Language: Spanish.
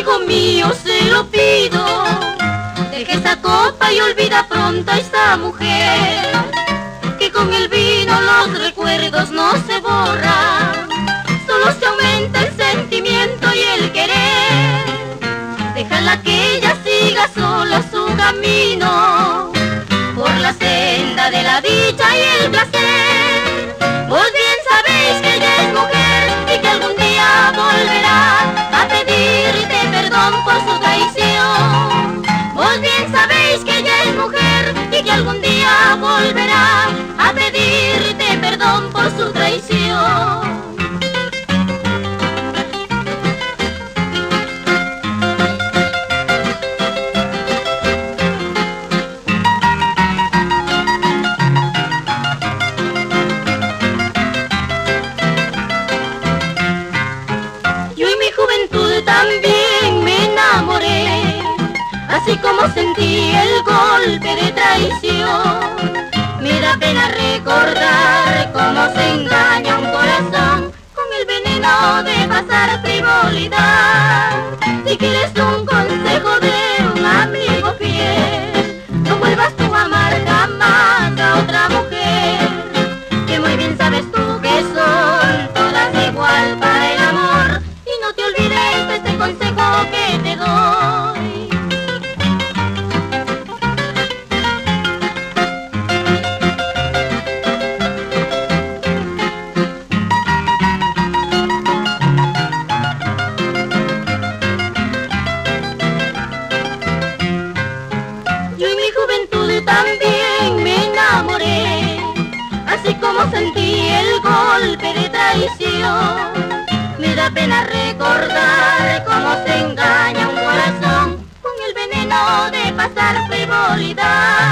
amigo mío, se lo pido, deje esa copa y olvida pronto a esa mujer, que con el vino los recuerdos no se borran, solo se aumenta el sentimiento y el querer. Déjala que ella siga sola su camino, por la senda de la dicha y el placer. Vos bien sabéis que ella es mujer y que algún día volverá a pedirte perdón por su traición. Vos bien sabéis que ella es mujer y que algún día volverá a pedirte perdón por su traición. También me enamoré, así como sentí el golpe de traición. Me da pena recordar cómo se engaña un corazón con el veneno de pasar frivolidad. Si quieres un consejo de un amigo fiel, no vuelvas tú a amar jamás a otra mujer, que muy bien sabes tú que son todas igual para el amor. No te olvides de este consejo que te doy. Yo en mi juventud también me enamoré, así como sentí el golpe de traición. Me da pena recordar cómo se engaña un corazón con el veneno de pasar frivolidad.